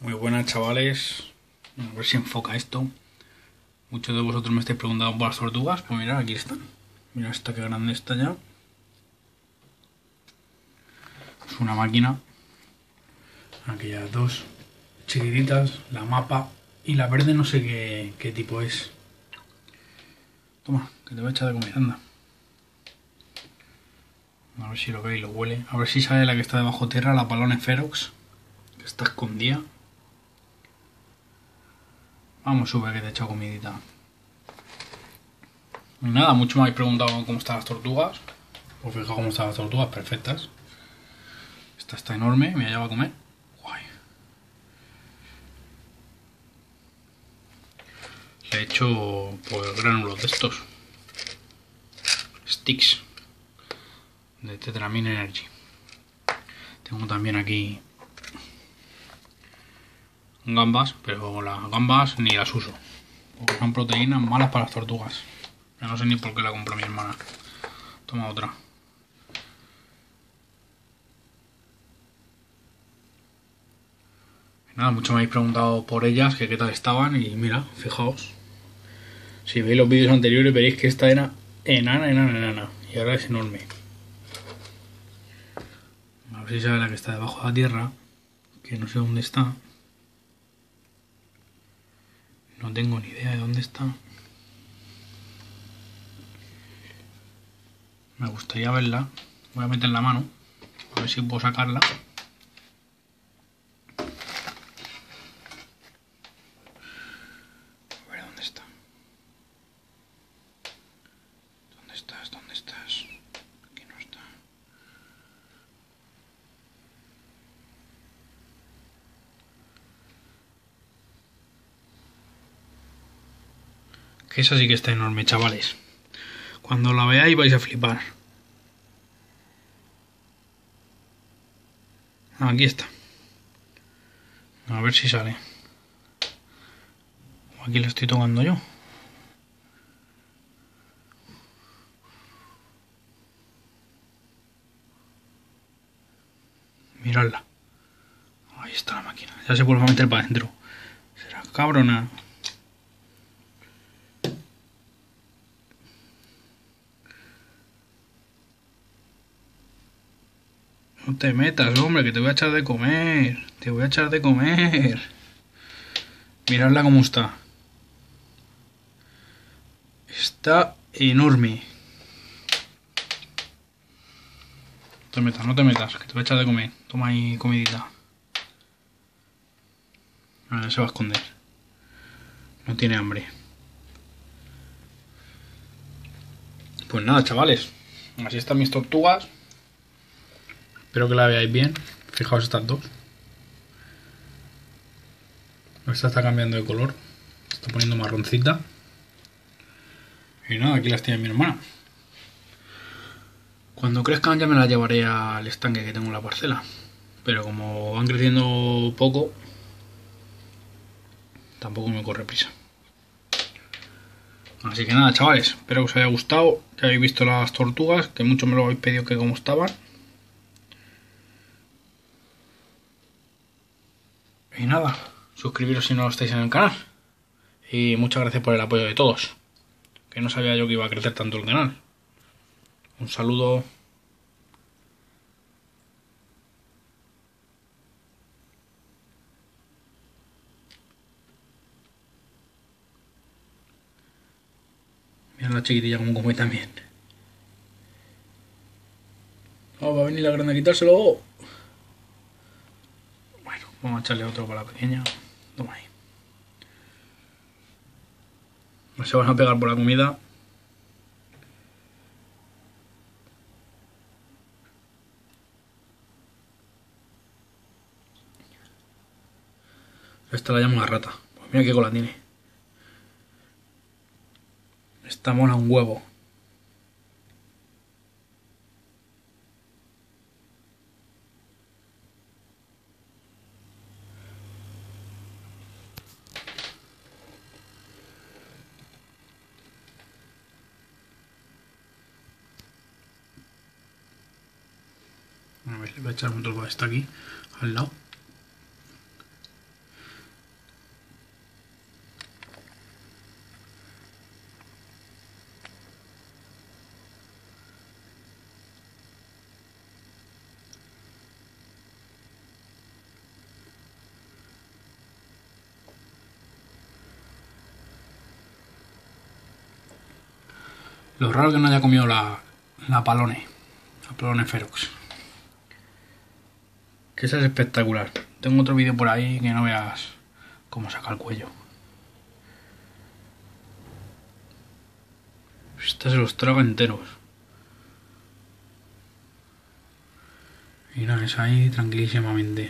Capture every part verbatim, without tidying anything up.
Muy buenas, chavales. A ver si enfoca esto. Muchos de vosotros me estáis preguntando por las tortugas. Pues mirad, aquí están. Mira esta que grande está ya. Es una máquina. Aquellas dos chiquititas, la mapa y la verde no sé qué, qué tipo es. Toma, que te voy a echar de comer, anda. A ver si lo ve y lo huele. A ver si sale la que está debajo tierra, la Palone Ferox, que está escondida. Vamos, sube que te he echado comidita. Y nada, mucho me habéis preguntado cómo están las tortugas. Pues fijaos cómo están las tortugas, perfectas. Esta está enorme, me la llevo a comer. Guay. Le he hecho pues gránulos de estos. Sticks. De Tetramin Energy. Tengo también aquí gambas, pero las gambas ni las uso. Porque son proteínas malas para las tortugas. Ya no sé ni por qué la compró mi hermana. Toma otra. Nada, mucho me habéis preguntado por ellas, que qué tal estaban, y mira, fijaos. Si veis los vídeos anteriores veréis que esta era enana, enana, enana. Y ahora es enorme. A ver si sabe la que está debajo de la tierra, que no sé dónde está. No tengo ni idea de dónde está. Me gustaría verla. Voy a meter la mano, a ver si puedo sacarla. A ver dónde está. ¿Dónde estás? ¿Dónde estás? Aquí no está. Que esa sí que está enorme, chavales. Cuando la veáis vais a flipar. Aquí está. A ver si sale. Aquí la estoy tocando yo. Miradla. Ahí está la máquina. Ya se vuelve a meter para adentro. Será cabrona. No te metas, hombre, que te voy a echar de comer. Te voy a echar de comer. Miradla cómo está. Está enorme. No te metas, no te metas, que te voy a echar de comer. Toma ahí comidita. Ahora se va a esconder. No tiene hambre. Pues nada, chavales. Así están mis tortugas. Espero que la veáis bien. Fijaos estas dos. Esta está cambiando de color. Se está poniendo marroncita. Y nada, aquí las tiene mi hermana. Cuando crezcan ya me las llevaré al estanque que tengo en la parcela. Pero como van creciendo poco, tampoco me corre prisa. Así que nada, chavales, espero que os haya gustado, que habéis visto las tortugas, que muchos me lo habéis pedido que cómo estaban. Y nada, suscribiros si no lo estáis en el canal. Y muchas gracias por el apoyo de todos. Que no sabía yo que iba a crecer tanto el canal. Un saludo. Mira la chiquitilla como come también. Oh, va a venir la grande a quitárselo. Bueno, vamos a echarle otro para la pequeña. Toma ahí. No se van a pegar por la comida. Esta la llamo la rata. Pues mira qué cola tiene. Esta mola un huevo. A ver, le voy a echar un trozo de esta aquí, al lado. Lo raro que no haya comido la, la palone. La palone ferox. Que esa es espectacular. Tengo otro vídeo por ahí que no veas cómo saca el cuello. Esta se los traga enteros. Y nada, es ahí tranquilísimamente.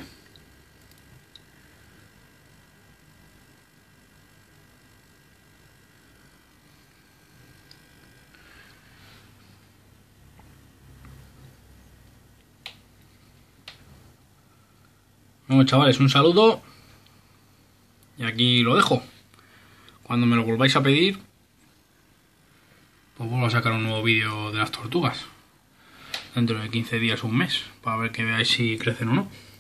Bueno, chavales, un saludo. Y aquí lo dejo. Cuando me lo volváis a pedir, pues vuelvo a sacar un nuevo vídeo de las tortugas. Dentro de quince días, un mes. Para ver que veáis si crecen o no.